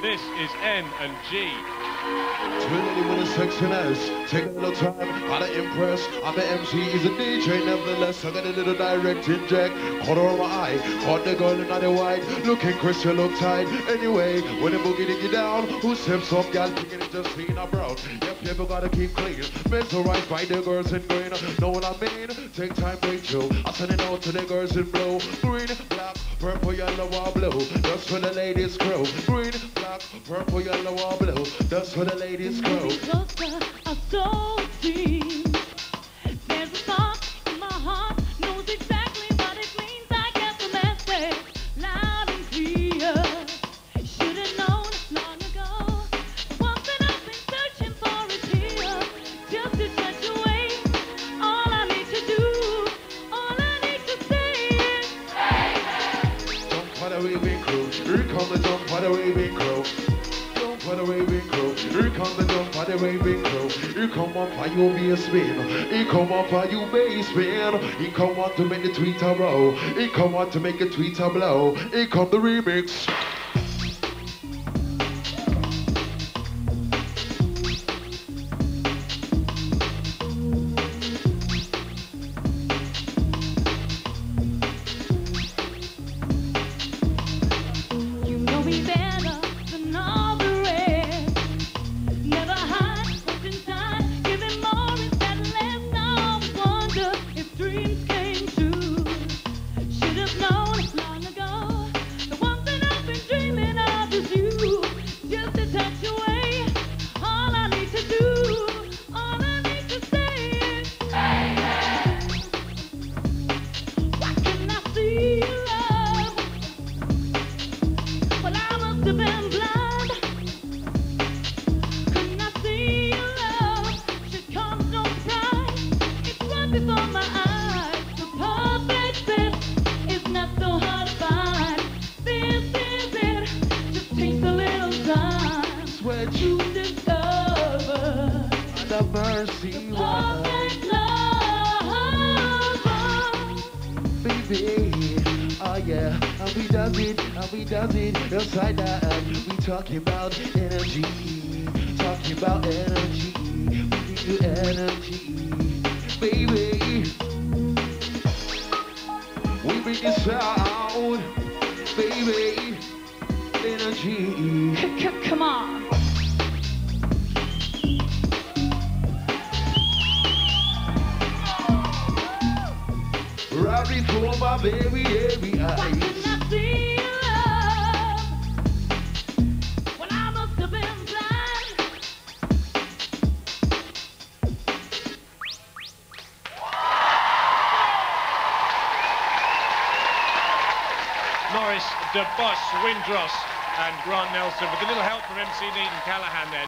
This is N&G. Trinity with a sexiness, take a little time, how to impress. I'm the MC, he's a DJ, nevertheless. I got a little direct inject, caught her on my eye, caught the girl in the white, looking Chris, you look tight. Anyway, when the boogie diggy down, who steps up, gal, picking it just clean up brown. Yep, you gotta keep clean, mesmerized by the girls in green. Know what I mean? Take time, wait you. I send it out to the girls in blue, green, black, purple, yellow, or blue. That's for the ladies' crew. Green, black, purple, yellow, or blue. That's for the ladies' crew. Closer, I so deep. There's a thought in my heart, knows exactly what it means. I get the message loud and clear. Should have known long ago. The one that I've been searching for is here. Just to touch away. All I need to do, all I need to say is, hey, jump for the waving crew. Here comes the jump for the waving crew. Jump for the waving crew. Here come the jump for the waving crew. Here come on for you bass spin. Here come on for you bass spin. He come on to make the tweeter roll. He come on to make the tweeter blow. Here come the remix. you know me better than all the rest. Never hide what's inside, giving more instead of less. Now I wonder if dreams came true. Should have known long ago. The one thing I've been dreaming of is you. Just a touch away. All I need to do, all I need to say is, hey, hey. Why can't I see your love? Well, I must have been blind. Couldn't I see your love? Should come no surprise. It's right before my eyes. The perfect fit is not so hard to find. This is it. Just takes a little time Sweat to you discover the mercy one. perfect love. Baby, oh yeah, and we does it, just like that. We talking about energy, we need your energy, baby. We bring it sound, baby, energy. Come on. Right before my baby, every Why eyes. couldn't I see your love? Well, I must have been blind. Morris, De Bosch, Windross and Grant Nelson with a little help from MC Neat and Callahan there.